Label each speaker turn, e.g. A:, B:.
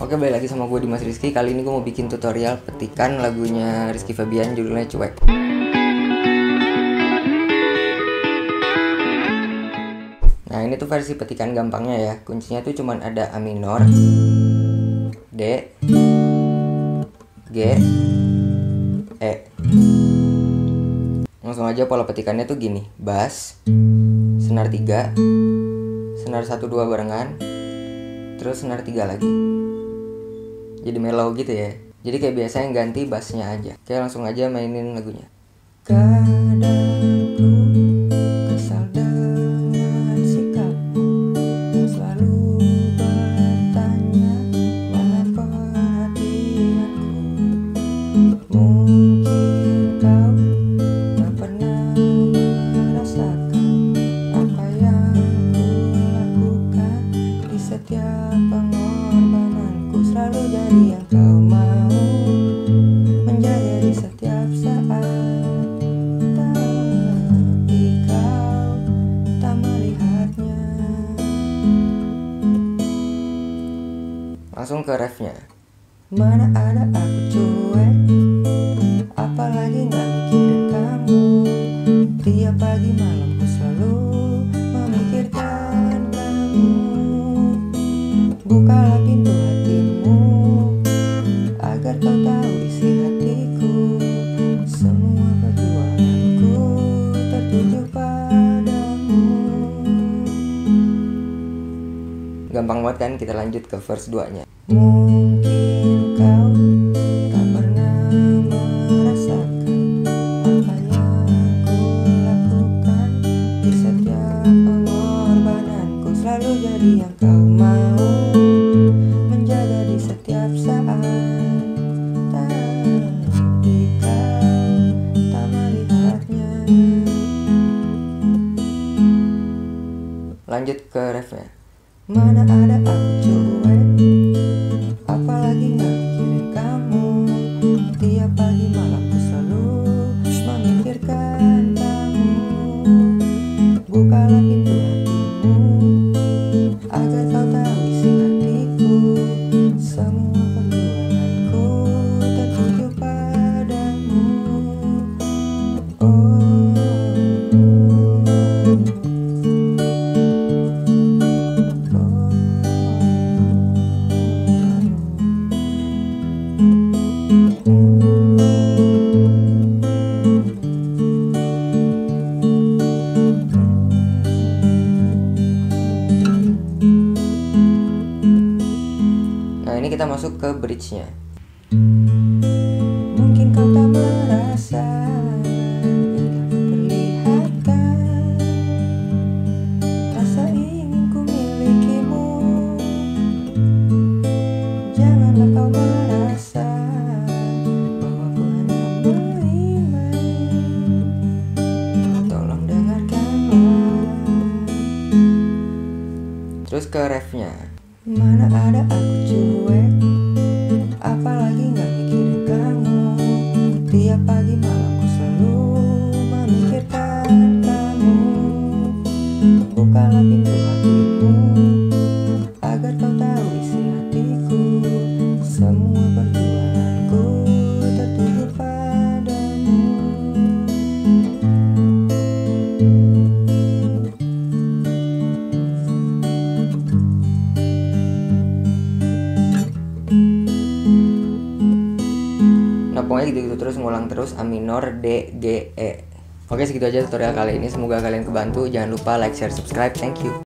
A: Oke, balik lagi sama gue Dimas Rizky. Kali ini gue mau bikin tutorial petikan lagunya Rizky Febian, judulnya Cuek. Nah, ini tuh versi petikan gampangnya ya. Kuncinya tuh cuman ada A minor, D, G, E. Langsung aja pola petikannya tuh gini. Bass, senar 3, senar 1-2 barengan, terus senar 3 lagi. Jadi mellow gitu ya. Jadi kayak biasanya ganti bassnya aja. Oke, langsung aja mainin lagunya. Kadang ku kesal dengan sikapmu yang selalu bertanya mana perhatianku. Mungkin kau tak pernah merasakan apa yang ku lakukan di setiap pengorbananku. Selalu jadi yang kau mau, menjaga di setiap saat. Langsung ke refnya. Mana ada aku cuek, apalagi gak mikirin kamu. Tiap pagi malam ku selalu memikirkan kamu. Bukalah pintu hatimu agar kau tahu isi hatiku. Semua perjuanganku tertuju padamu. Gampang banget kan? Kita lanjut ke verse 2-nya. Mungkin kau tak pernah merasakan apa yang ku lakukan di setiap pengorbananku. Selalu jadi yang kau mau, menjaga di setiap saat. Tapi kau tak melihatnya. Lanjut ke refnya. Mana ada aku cuek, apalagi gak mikirin kamu. Tiap pagi malam ku selalu memikirkan kamu. Bukalah pintu hatimu agar kau tahu isi hatiku. Semua perjuanganku tertuju padamu. Nah, ini kita masuk ke bridge-nya. Mungkin kau tak merasa hingga kuperlihatkan rasa ingin ku milikimu. Janganlah kau merasa bahwa ku hanya main-main. Tolong dengarkanlah. Terus ke refnya. Mana ada aku cuek, apalagi gak mikirin kamu. Tiap pagi malam ku selalu memikirkan kamu. Bukalah pintu hatimu agar kau tahu isi hatiku. Semua perjuanganku tertuju padamu. Nah, pokoknya gitu-gitu terus, ngulang terus. A minor, D, G, E. Oke, segitu aja tutorial kali ini. Semoga kalian kebantu. Jangan lupa like, share, subscribe. Thank you.